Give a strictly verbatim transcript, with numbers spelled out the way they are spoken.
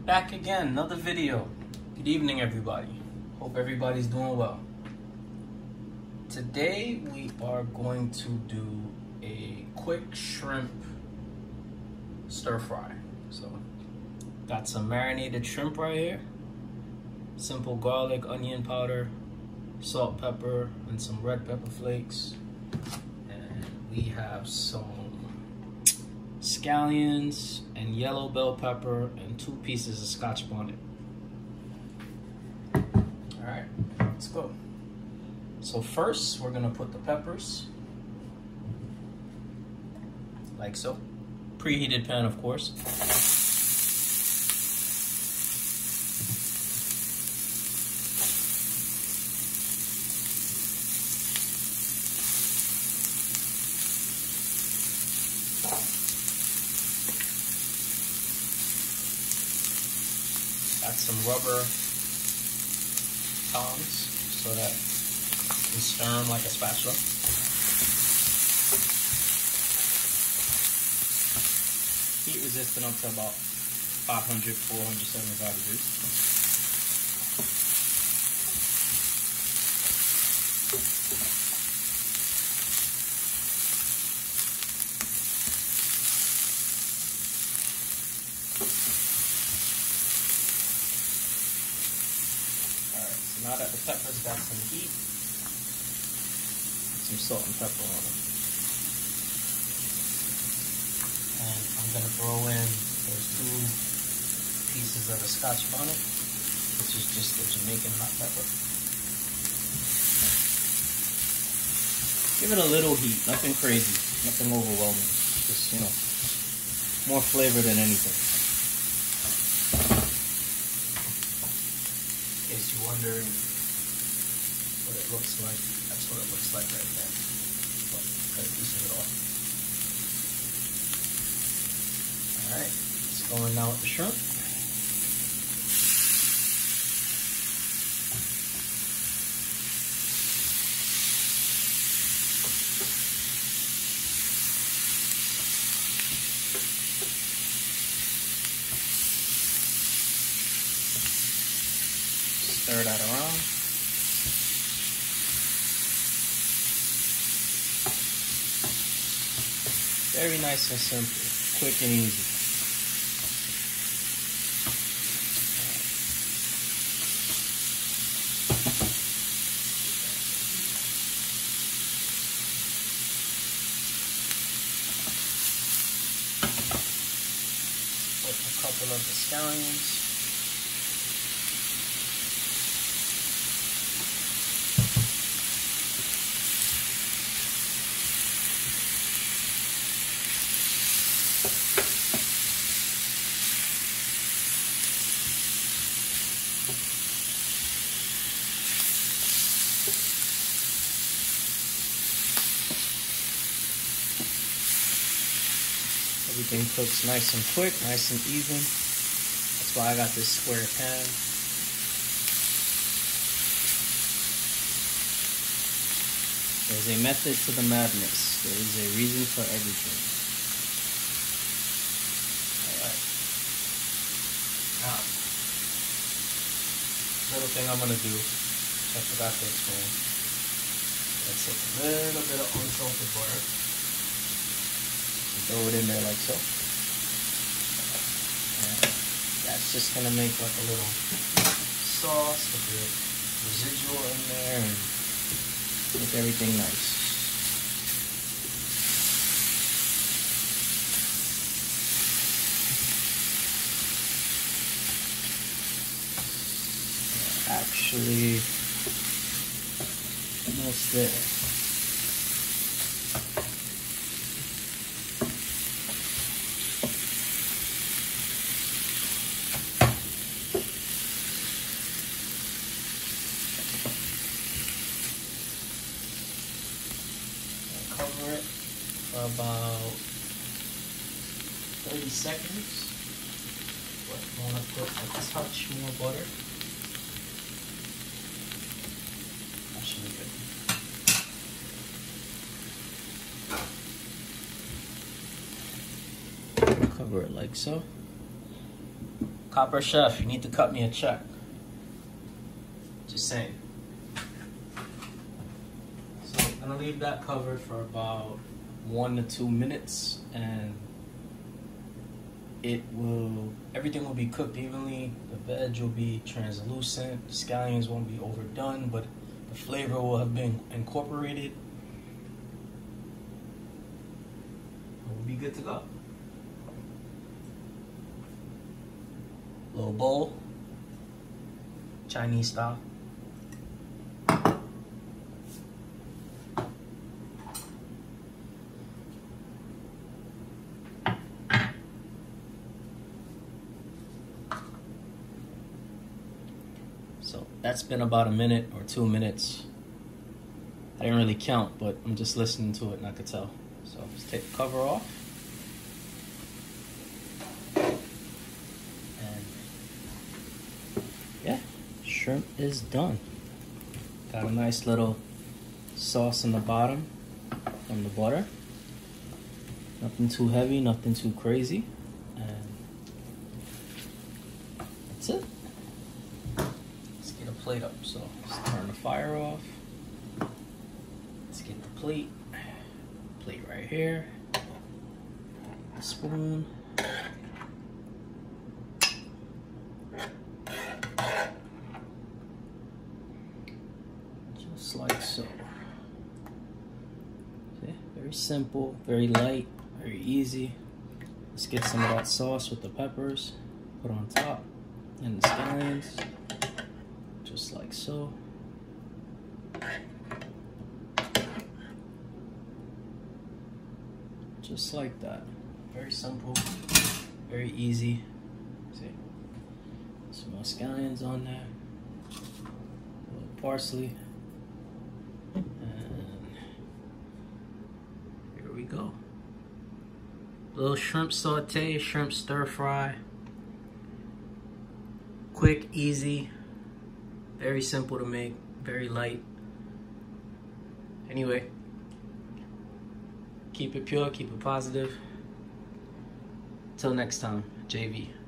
Back again, another video. Good evening, everybody. Hope everybody's doing well. Today we are going to do a quick shrimp stir fry. So, got some marinated shrimp right here. Simple garlic, onion powder, salt, pepper, and some red pepper flakes. And we have some scallions and yellow bell pepper and two pieces of Scotch bonnet. All right, let's go. So first, we're gonna put the peppers, like so. Preheated pan, of course. Got some rubber tongs so that you can stir them like a spatula. Heat resistant up to about five hundred, four seventy-five degrees. Now that the peppers got some heat, put some salt and pepper on them. And I'm gonna throw in those two pieces of the Scotch bonnet, which is just the Jamaican hot pepper. Give it a little heat, nothing crazy, nothing overwhelming. Just, you know, more flavor than anything. In case you're wondering what it looks like, that's what it looks like right there. But cut a piece of it off. Alright, it's going now with the shrimp. Stir that around. Very nice and simple, quick and easy. Put a couple of the scallions. Everything cooks nice and quick, nice and even. That's why I got this square pan. There's a method to the madness. There is a reason for everything. Alright. Now, little thing I'm gonna do, which I forgot to explain. Let's take a little bit of unsalted butter. Throw it in there like so. And that's just gonna make like a little sauce with the residual in there and make everything nice. Actually, almost there. Cover it for about thirty seconds. But I want to put a touch more butter. That should be good. Cover it like so. Copper Chef, you need to cut me a check. Just saying. So I'm gonna leave that covered for about one to two minutes, and it will, everything will be cooked evenly. The veg will be translucent, the scallions won't be overdone, but the flavor will have been incorporated. We'll be good to go. Little bowl, Chinese style. So that's been about a minute or two minutes. I didn't really count, but I'm just listening to it and I could tell. So let's take the cover off. And yeah, shrimp is done. Got a nice little sauce in the bottom from the butter. Nothing too heavy, nothing too crazy. And that's it. Plate up, so let's turn the fire off. Let's get the plate. Plate right here. Spoon. Just like so. See? Very simple, very light, very easy. Let's get some of that sauce with the peppers. Put on top. And the scallions. Just like so. Just like that. Very simple, very easy. See? Some more scallions on there. A little parsley. And here we go. Little shrimp saute, shrimp stir fry. Quick, easy. Very simple to make, very light. Anyway, keep it pure, keep it positive. Till next time, J V.